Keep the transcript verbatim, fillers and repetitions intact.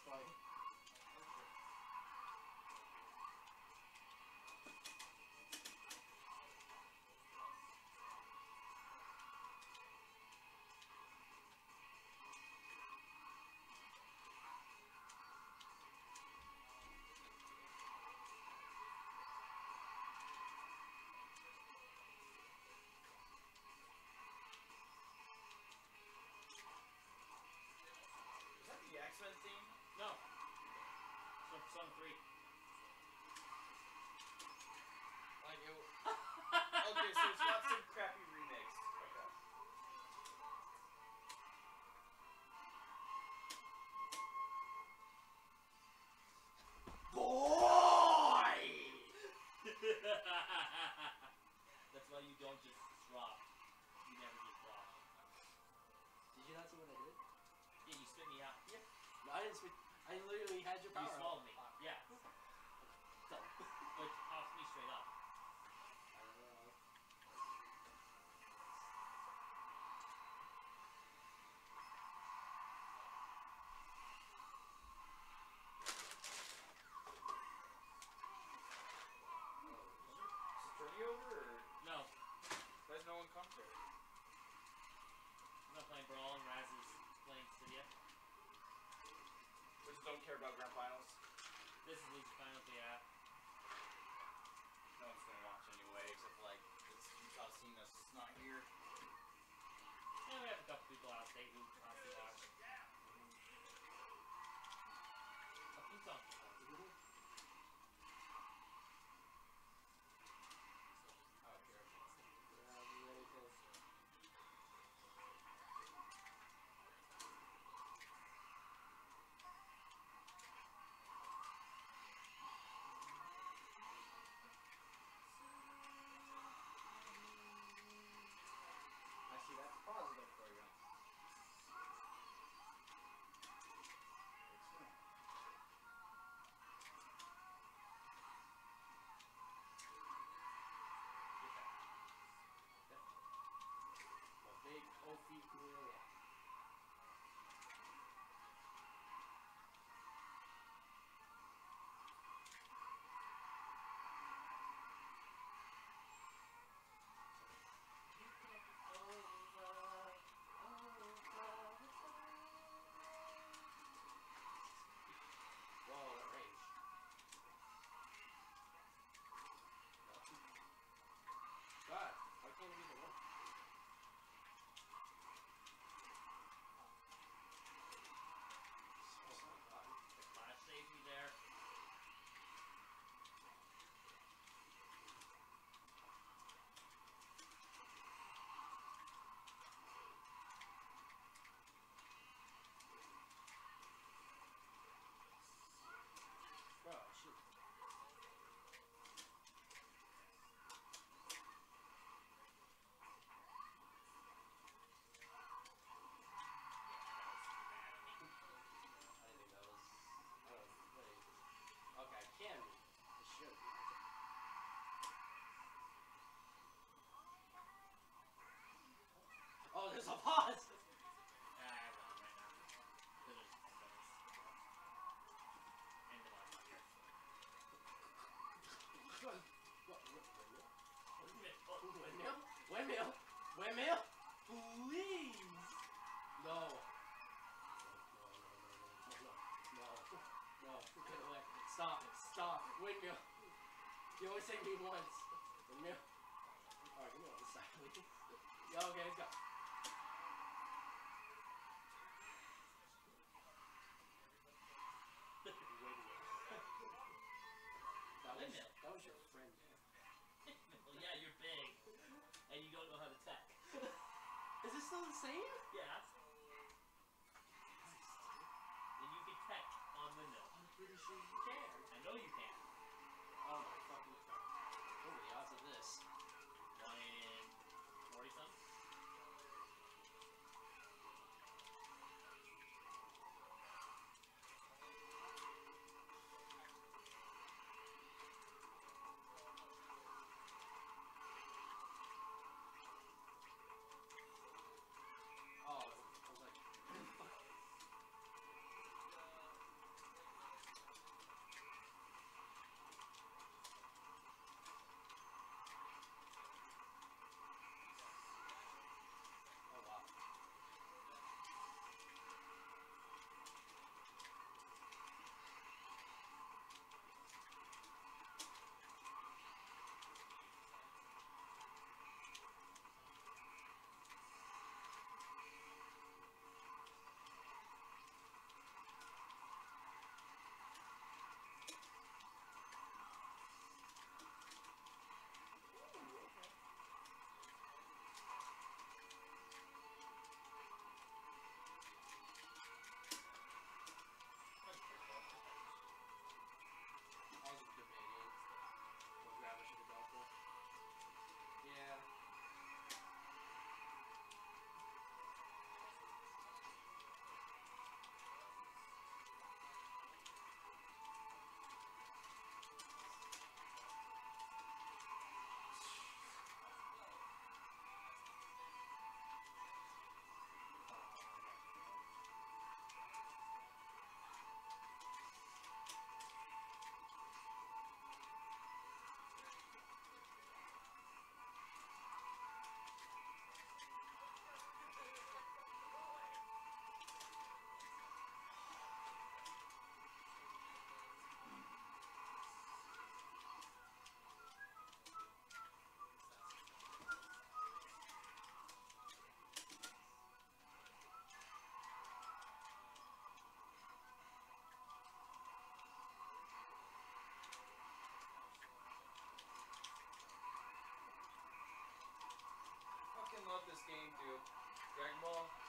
funny. Is that the X-Men theme? No. It's from Persona three. Like it. Okay, so it's not some crappy remix. Okay. Boy! That's why you don't just drop. You never just drop. Did you not see what I did? Yeah, you spit me out. Yeah. No, I didn't spit. I literally had your power. You swallowed me. Uh, Yeah. Dumb. But tossed me straight up. I don't know. Is the journey over or? No. Why has no one come to it? I'm not playing Brawl and Raz is playing Cydia. We just don't care about grand finals. This is Luigi Finals, yeah. No one's gonna watch anyway, except for like it's Utah Cena's not here. Yeah, we have a couple people out of state who honestly watch. Fuck you, Tom. I don't care. Yeah, I'm ready to. Actually, that's positive for you. Get back. My big Ophi gorilla. Whoa, that range. God, why can't we be the one? Oh my god. The Clash saved me there. Bro, shoot. I didn't think that was. I don't know. What is this? Okay, I can be. I should be. Oh, there's a pause! Ah, I run right now. Because there's ten minutes. And the last one here. What? What? Windmill? Windmill? Windmill? Windmill? Please! No. No, no, no, no, no, no, no, get away. Stop, stop, windmill. You only say me once. Windmill. Alright, give me on this side, please. Yeah, okay, let's go. That was, that was your friend, man. Well, yeah, you're big. And you don't know how to tech. Is it still the same? Yeah. And you can tech on window. I'm pretty sure you can. I know you can. Oh my fucking god. What are the odds of this? One in forty some? Oh, I was like, fuck. game through Dragon Ball